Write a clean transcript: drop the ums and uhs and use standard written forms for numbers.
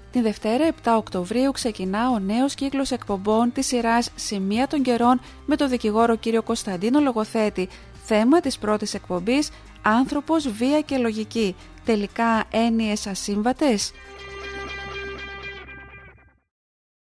Τη Δευτέρα 7 Οκτωβρίου ξεκινά ο νέος κύκλος εκπομπών της σειράς «Σημεία των καιρών» με τον δικηγόρο κύριο Κωνσταντίνο Λογοθέτη. Θέμα της πρώτης εκπομπής «Άνθρωπος, βία και λογική». Τελικά έννοιες ασύμβατες.